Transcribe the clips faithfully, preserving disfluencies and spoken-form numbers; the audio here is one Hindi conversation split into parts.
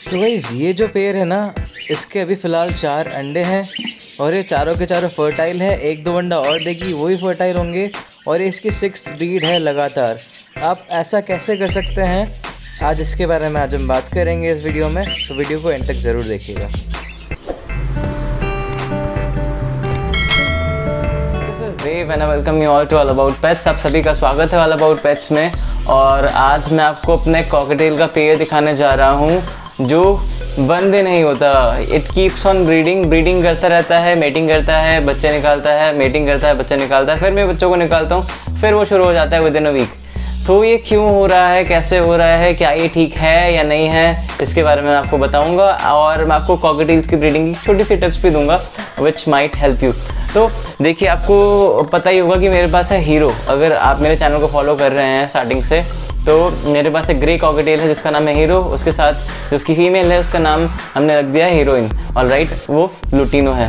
तो गाइस ये जो पेड़ है ना, इसके अभी फ़िलहाल चार अंडे हैं और ये चारों के चारों फर्टाइल है। एक दो अंडा और देगी, वही फर्टाइल होंगे और ये इसकी सिक्स्थ ब्रीड है लगातार। आप ऐसा कैसे कर सकते हैं, आज इसके बारे में आज हम बात करेंगे इस वीडियो में, तो वीडियो को एंड तक ज़रूर देखिएगा। Dev and welcome you all to all about pets. आप सभी का स्वागत है ऑल अबाउट पेट्स में। और आज मैं आपको अपने कॉकटेल का पेयर दिखाने जा रहा हूँ जो बंद ही नहीं होता। It keeps on breeding breeding करता रहता है, मेटिंग करता है, बच्चे निकालता है, मेटिंग करता है, बच्चे निकालता है, फिर मैं बच्चों को निकालता हूँ, फिर वो शुरू हो जाता है विद इन अ वीक। तो ये क्यों हो रहा है, कैसे हो रहा है, क्या ये ठीक है या नहीं है, इसके बारे में आपको बताऊंगा। और मैं आपको कॉकटेल्स की ब्रीडिंग की छोटी सी टिप्स भी दूंगा विच माइट हेल्प यू। तो देखिए, आपको पता ही होगा कि मेरे पास है हीरो। अगर आप मेरे चैनल को फॉलो कर रहे हैं स्टार्टिंग से, तो मेरे पास एक ग्रे कॉकटेल है जिसका नाम है हीरो। उसके साथ जो उसकी फीमेल है उसका नाम हमने रख दिया है हीरोइन। ऑल राइट, वो लुटीनो है।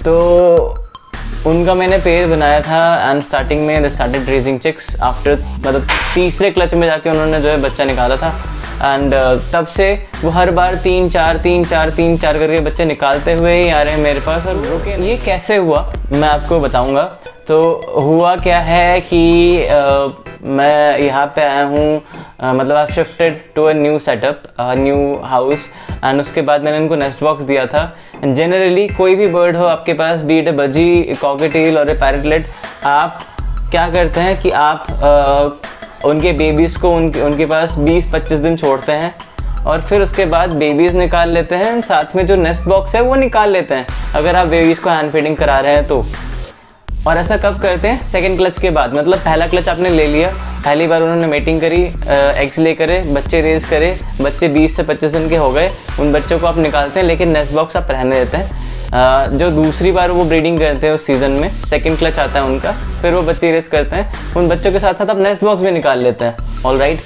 तो उनका मैंने पेयर बनाया था एंड स्टार्टिंग में they started raising chicks after, मतलब तीसरे क्लच में जाके उन्होंने जो है बच्चा निकाला था। एंड uh, तब से वो हर बार तीन चार तीन चार तीन चार करके बच्चे निकालते हुए ही आ रहे हैं मेरे पास। और रुके, ये कैसे हुआ मैं आपको बताऊंगा। तो हुआ क्या है कि uh, मैं यहाँ पे आया हूँ, uh, मतलब I shifted to a new setup, new house, and उसके बाद मैंने इनको नेस्ट बॉक्स दिया था। जनरली कोई भी बर्ड हो आपके पास, बीट ए बजी, कॉकटेल और ए पैरेटलेट, आप क्या करते हैं कि आप uh, उनके बेबीज़ को उनके उनके पास बीस पच्चीस दिन छोड़ते हैं और फिर उसके बाद बेबीज़ निकाल लेते हैं, साथ में जो नेस्ट बॉक्स है वो निकाल लेते हैं अगर आप बेबीज़ को हैंड फीडिंग करा रहे हैं तो। और ऐसा कब करते हैं? सेकंड क्लच के बाद। मतलब पहला क्लच आपने ले लिया, पहली बार उन्होंने मेटिंग करी, एग्स ले करे, बच्चे रेज करे, बच्चे बीस से पच्चीस दिन के हो गए, उन बच्चों को आप निकालते हैं लेकिन नेस्ट बॉक्स आप रहने देते हैं। Uh, जो दूसरी बार वो ब्रीडिंग करते हैं उस सीज़न में, सेकंड क्लच आता है उनका, फिर वो बच्चे रेस करते हैं, उन बच्चों के साथ साथ आप नेस्ट बॉक्स भी निकाल लेते हैं। ऑल राइट,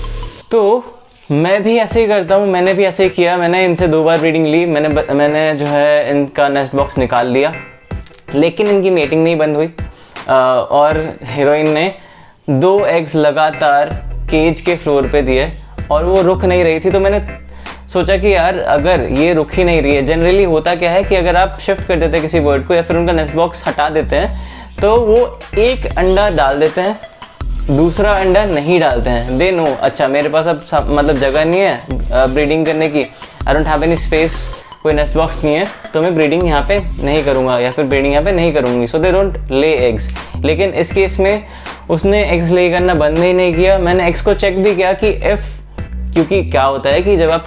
तो मैं भी ऐसे ही करता हूँ, मैंने भी ऐसे ही किया। मैंने इनसे दो बार ब्रीडिंग ली, मैंने मैंने जो है इनका नेस्ट बॉक्स निकाल लिया, लेकिन इनकी मेटिंग नहीं बंद हुई। uh, और हीरोइन ने दो एग्स लगातार केज के फ्लोर पे दिए और वो रुक नहीं रही थी। तो मैंने सोचा कि यार अगर ये रुक ही नहीं रही है, जनरली होता क्या है कि अगर आप शिफ्ट कर देते हैं किसी बर्ड को या फिर उनका नेस्ट बॉक्स हटा देते हैं तो वो एक अंडा डाल देते हैं, दूसरा अंडा नहीं डालते हैं। दे नो, अच्छा मेरे पास अब मतलब जगह नहीं है ब्रीडिंग करने की, I don't have any space, कोई नेस्ट बॉक्स नहीं है, तो मैं ब्रीडिंग यहाँ पे नहीं करूँगा या फिर ब्रीडिंग यहाँ पे नहीं करूँगी। So they don't lay eggs. लेकिन इस केस में उसने एग्स ले करना बंद ही नहीं किया। मैंने एग्स को चेक भी किया कि इफ़, क्योंकि क्या होता है कि जब आप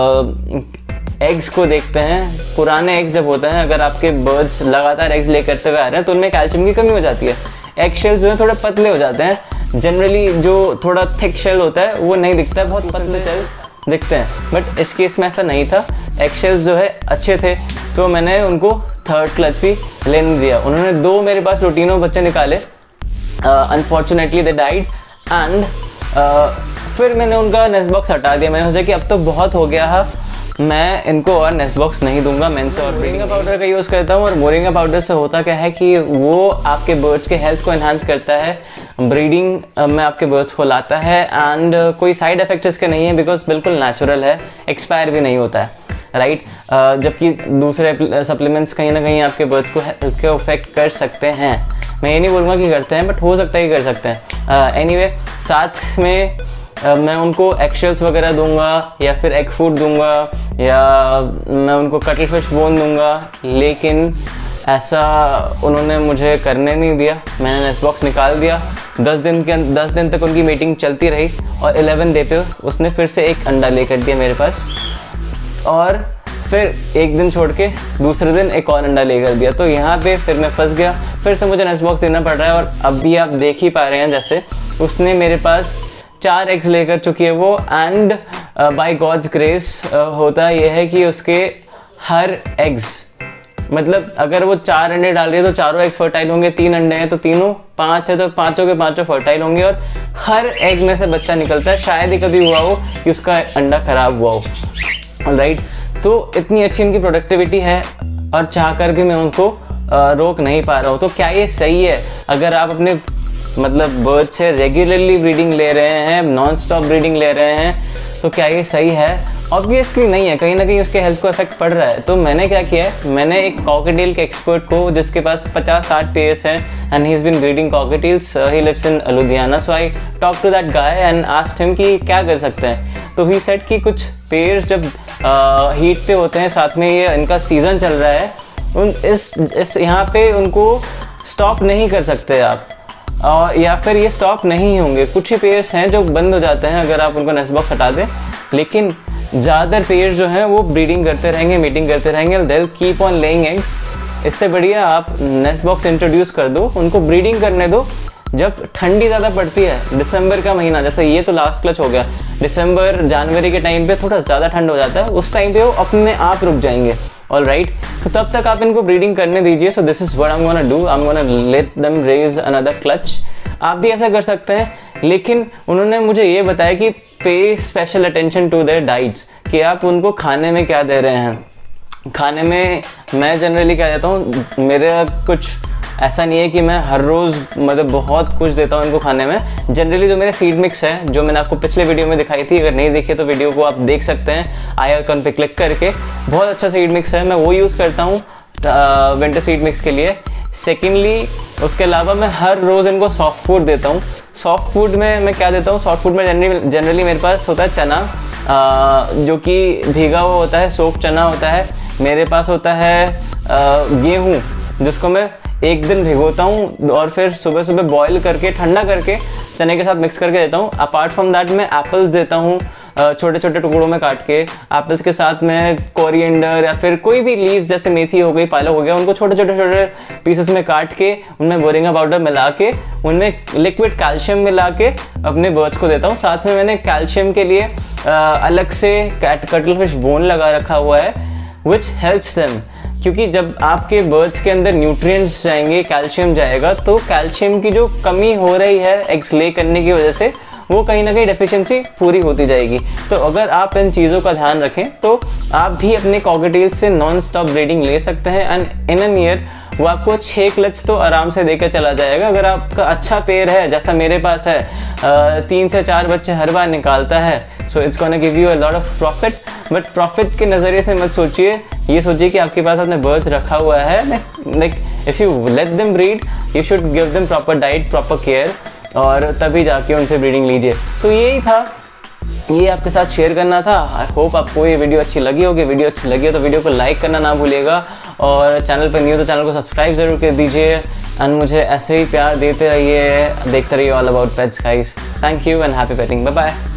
एग्स को देखते हैं, पुराने एग्स जब होते हैं, अगर आपके बर्ड्स लगातार एग्स ले करते हुए आ रहे हैं तो उनमें कैल्शियम की कमी हो जाती है। एग शेल्स जो है थोड़े पतले हो जाते हैं, जनरली जो थोड़ा थिक शेल होता है वो नहीं दिखता है, बहुत पतले शेल दिखते हैं। बट इस केस में ऐसा नहीं था, एग शेल्स जो है अच्छे थे, तो मैंने उनको थर्ड क्लच भी लेने दिया। उन्होंने दो मेरे पास लुटीनो बच्चे निकाले, अनफॉर्चुनेटली दे डाइड, एंड फिर मैंने उनका नेस्ट बॉक्स हटा दिया। मैंने सोचा कि अब तो बहुत हो गया है, मैं इनको और नेस्ट बॉक्स नहीं दूंगा। मैं इनसे और मोरिंगा पाउडर का यूज़ करता हूँ। और मोरिंगा पाउडर से होता क्या है कि वो आपके बर्ड्स के हेल्थ को एनहांस करता है, ब्रीडिंग में आपके बर्ड्स को लाता है, एंड कोई साइड इफेक्ट इसके नहीं है बिकॉज बिल्कुल नेचुरल है, एक्सपायर भी नहीं होता है। Right right? uh, जबकि दूसरे सप्लीमेंट्स कहीं ना कहीं आपके बर्ड्स को हेल्थ को अफेक्ट कर सकते हैं। मैं ये नहीं बोलूँगा कि करते हैं, बट हो सकता है कि कर सकते हैं। एनीवे uh, anyway, साथ में Uh, मैं उनको एग शेल्स वगैरह दूंगा या फिर एग फूड दूंगा या मैं उनको कटल फिश बोन दूंगा, लेकिन ऐसा उन्होंने मुझे करने नहीं दिया। मैंने नेस्ट बॉक्स निकाल दिया, दस दिन के दस दिन तक उनकी मीटिंग चलती रही और इलेवन डे पे उसने फिर से एक अंडा लेकर दिया मेरे पास, और फिर एक दिन छोड़ के दूसरे दिन एक और अंडा लेकर दिया। तो यहाँ पे फिर मैं फंस गया, फिर से मुझे नेस्ट बॉक्स देना पड़ रहा है। और अब भी आप देख ही पा रहे हैं जैसे उसने मेरे पास चार एग्स लेकर चुकी है वो, एंड बाय गॉड्स ग्रेस होता ये है कि उसके हर एग्स, मतलब अगर वो चार अंडे डाल रही है तो चारों एग्स फर्टाइल होंगे, तीन अंडे हैं तो तीनों, पांच है तो पांचों के पांचों फर्टाइल होंगे और हर एग में से बच्चा निकलता है। शायद ही कभी हुआ हो कि उसका अंडा खराब हुआ हो। ऑलराइट, तो इतनी अच्छी इनकी प्रोडक्टिविटी है और चाहकर भी मैं उनको रोक नहीं पा रहा हूँ। तो क्या ये सही है? अगर आप अपने मतलब बर्ड से रेगुलरली ब्रीडिंग ले रहे हैं, नॉन स्टॉप ब्रीडिंग ले रहे हैं, तो क्या ये सही है? ऑब्वियसली नहीं है, कहीं ना कहीं उसके हेल्थ को इफेक्ट पड़ रहा है। तो मैंने क्या किया है, मैंने एक कॉकटेल के एक्सपर्ट को जिसके पास पचास साठ पेयर्स हैं and he is been breeding cockatiels, he lives in Ludhiana, so I talk to that guy and asked him कि क्या कर सकते हैं। तो ही सेड कि कुछ पेयर्स जब हीट uh, पे होते हैं, साथ में ये इनका सीज़न चल रहा है, उन इस इस यहाँ पे उनको स्टॉप नहीं कर सकते आप, और या फिर ये स्टॉप नहीं होंगे। कुछ ही पेयर्स हैं जो बंद हो जाते हैं अगर आप उनको नेस्ट बॉक्स हटा दें, लेकिन ज़्यादातर पेयर्स जो हैं वो ब्रीडिंग करते रहेंगे, मीटिंग करते रहेंगे, they will keep on laying eggs. इससे बढ़िया आप नेस्ट बॉक्स इंट्रोड्यूस कर दो, उनको ब्रीडिंग करने दो। जब ठंडी ज़्यादा पड़ती है, दिसंबर का महीना, जैसे ये तो लास्ट क्लच हो गया, दिसंबर जनवरी के टाइम पे थोड़ा ज़्यादा ठंड हो जाता है, उस टाइम पे वो अपने आप रुक जाएंगे। All right right? तो तब तक आप इनको ब्रीडिंग करने दीजिए। So this is what I am gonna do, I am gonna let them raise another clutch. आप भी ऐसा कर सकते हैं, लेकिन उन्होंने मुझे ये बताया कि pay special attention to their diets, कि आप उनको खाने में क्या दे रहे हैं। खाने में मैं जनरली क्या देता हूँ, मेरा कुछ ऐसा नहीं है कि मैं हर रोज़ मतलब बहुत कुछ देता हूँ इनको खाने में। जनरली जो मेरे सीड मिक्स है, जो मैंने आपको पिछले वीडियो में दिखाई थी, अगर नहीं देखी तो वीडियो को आप देख सकते हैं आई आइकन पे क्लिक करके, बहुत अच्छा सीड मिक्स है, मैं वो यूज़ करता हूँ विंटर सीड मिक्स के लिए। सेकेंडली उसके अलावा मैं हर रोज़ इनको सॉफ्ट फूड देता हूँ। सॉफ्ट फूड में मैं क्या देता हूँ, सॉफ्ट फूड में जनरली जनरली मेरे पास होता है चना, आ, जो कि भीगा हुआ होता है, सोप चना होता है। मेरे पास होता है गेहूँ, जिसको मैं एक दिन भिगोता हूँ और फिर सुबह सुबह बॉईल करके ठंडा करके चने के साथ मिक्स करके देता हूँ। अपार्ट फ्रॉम दैट मैं एप्पल्स देता हूँ, छोटे छोटे टुकड़ों में काट के। एप्पल्स के साथ मैं कोरिएंडर या फिर कोई भी लीव्स जैसे मेथी हो गई, पालक हो गया, उनको छोटे छोटे छोटे पीसेस में काट के उनमें बोरिंगा पाउडर मिला के उनमें लिक्विड कैल्शियम मिला के अपने बर्ड्स को देता हूँ। साथ में मैंने कैल्शियम के लिए अलग से कैट कटल फिश बोन लगा रखा हुआ है, विच हेल्प्स देम, क्योंकि जब आपके बर्ड्स के अंदर न्यूट्रिएंट्स जाएंगे, कैल्शियम जाएगा, तो कैल्शियम की जो कमी हो रही है एग्स ले करने की वजह से, वो कहीं ना कहीं डेफिशिएंसी पूरी होती जाएगी। तो अगर आप इन चीज़ों का ध्यान रखें तो आप भी अपने कॉकटेल्स से नॉन स्टॉप ब्रीडिंग ले सकते हैं एंड इन एन ईयर वो आपको छः क्लच तो आराम से देकर चला जाएगा। अगर आपका अच्छा पेयर है, जैसा मेरे पास है, तीन से चार बच्चे हर बार निकालता है, so it's gonna give you a lot of profit. But profit के नज़रिए से मत सोचिए, ये सोचिए कि आपके पास अपने बर्ड्स रखा हुआ है, like if you let them breed you should give them proper diet, proper care, और तभी जाके उनसे ब्रीडिंग लीजिए। तो यही था, ये आपके साथ शेयर करना था। आई होप आपको ये वीडियो अच्छी लगी होगी। वीडियो अच्छी लगी हो तो वीडियो को लाइक करना ना भूलिएगा, और चैनल पर न्यू तो चैनल को सब्सक्राइब ज़रूर कर दीजिए एंड मुझे ऐसे ही प्यार देते रहिए, देखते रहिए all about pets guys. Thank you and happy petting, bye bye.